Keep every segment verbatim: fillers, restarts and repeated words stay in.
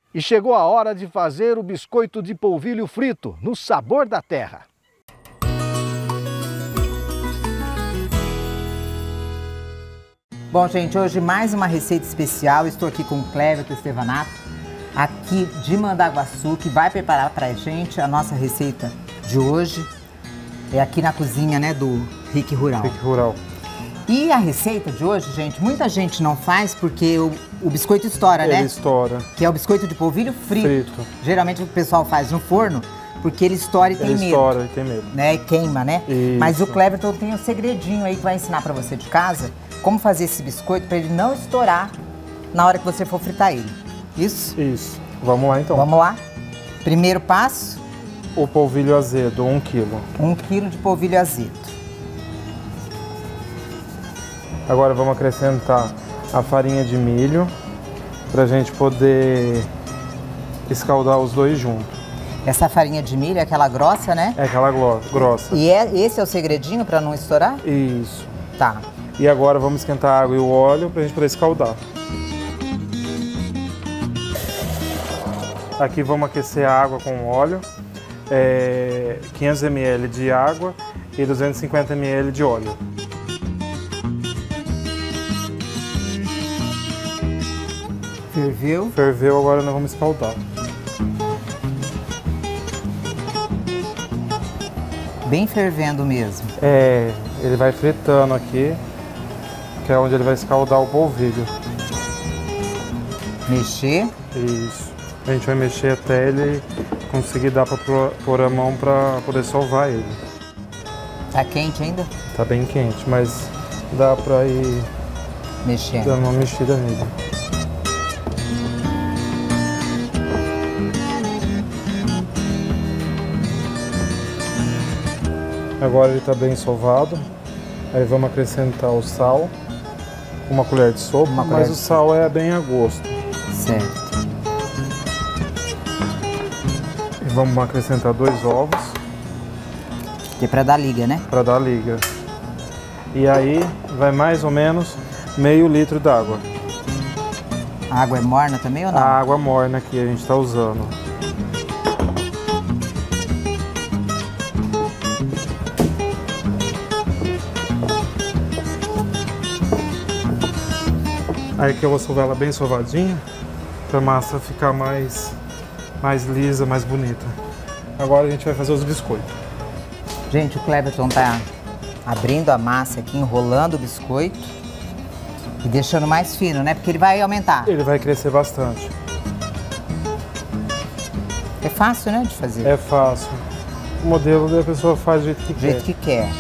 E chegou a hora de fazer o biscoito de polvilho frito, no sabor da terra. Bom, gente, hoje mais uma receita especial. Estou aqui com o Cleverton Estevanato, aqui de Mandaguaçu, que vai preparar pra gente a nossa receita de hoje. É aqui na cozinha, né, do Rick Rural. Rick Rural. E a receita de hoje, gente, muita gente não faz porque o, o biscoito estoura, ele né? Ele estoura. Que é o biscoito de polvilho frito. Frito. Geralmente o pessoal faz no forno porque ele estoura e tem ele medo. Ele estoura e tem medo. Né? E queima, né? Isso. Mas o Cleverton tem um segredinho aí que vai ensinar pra você de casa como fazer esse biscoito para ele não estourar na hora que você for fritar ele. Isso? Isso. Vamos lá então. Vamos lá. Primeiro passo. O polvilho azedo, um quilo. Um quilo de polvilho azedo. Agora vamos acrescentar a farinha de milho pra gente poder escaldar os dois juntos. Essa farinha de milho é aquela grossa, né? É aquela grossa. E é, esse é o segredinho para não estourar? Isso. Tá. E agora vamos esquentar a água e o óleo pra gente poder escaldar. Aqui vamos aquecer a água com óleo, é, quinhentos mililitros de água e duzentos e cinquenta mililitros de óleo. Ferveu. Ferveu, agora nós vamos escaldar. Bem fervendo mesmo. É, ele vai fritando aqui, que é onde ele vai escaldar o polvilho. Mexer. Isso. A gente vai mexer até ele conseguir dar para pôr a mão para poder solvar ele. Tá quente ainda? Tá bem quente, mas dá para ir mexendo. Dando uma mexida nele. Agora ele está bem sovado. Aí vamos acrescentar o sal, uma colher de sopa, uma mas colher o sal é bem a gosto. Certo. E vamos acrescentar dois ovos. Que é para dar liga, né? Para dar liga. E aí vai mais ou menos meio litro d'água. A água é morna também ou não? A água morna que a gente está usando. Aí que eu vou sovar ela bem sovadinha, para a massa ficar mais, mais lisa, mais bonita. Agora a gente vai fazer os biscoitos. Gente, o Cleverton tá abrindo a massa aqui, enrolando o biscoito e deixando mais fino, né? Porque ele vai aumentar. Ele vai crescer bastante. É fácil, né, de fazer? É fácil. O modelo da pessoa faz do jeito que do quer. jeito que quer.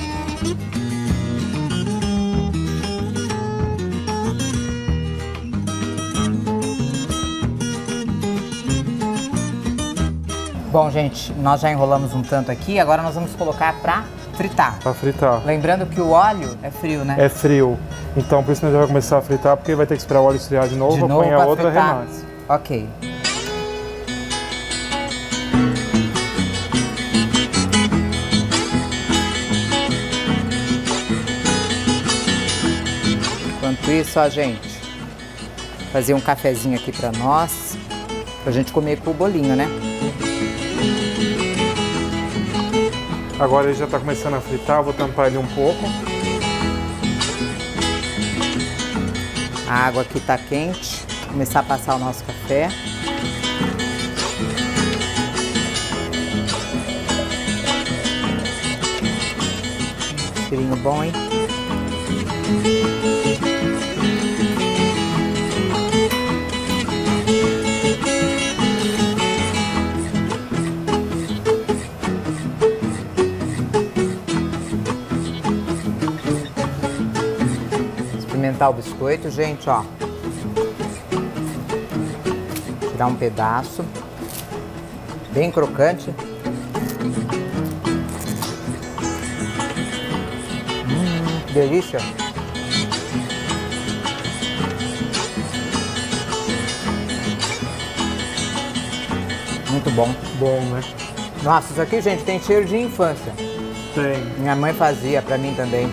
Bom, gente, nós já enrolamos um tanto aqui, agora nós vamos colocar pra fritar. Pra fritar. Lembrando que o óleo é frio, né? É frio. Então por isso nós já vamos começar a fritar, porque vai ter que esperar o óleo esfriar de novo, de pra novo pôr a outra fritar. renasce. Ok. Enquanto isso, ó, gente, fazer um cafezinho aqui pra nós, pra gente comer com o bolinho, né? Agora ele já está começando a fritar, vou tampar ele um pouco. A água aqui tá quente, vou começar a passar o nosso café. Cheirinho bom, hein? Experimentar o biscoito, gente, ó. Tirar um pedaço. Bem crocante. Hum, que delícia. Muito bom. Bom, né? Nossa, isso aqui, gente, tem cheiro de infância. Tem. Minha mãe fazia pra mim também.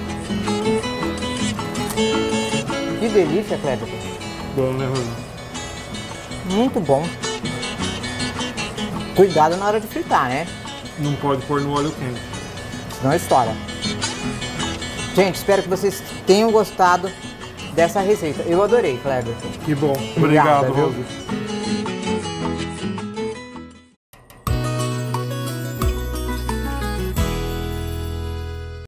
Que delícia, Cleverton. Bom, né, Rose? Muito bom. Cuidado na hora de fritar, né? Não pode pôr no óleo quente. Senão estoura. Gente, espero que vocês tenham gostado dessa receita. Eu adorei, Kleber. Que bom. Obrigada, Obrigado, viu? Rose.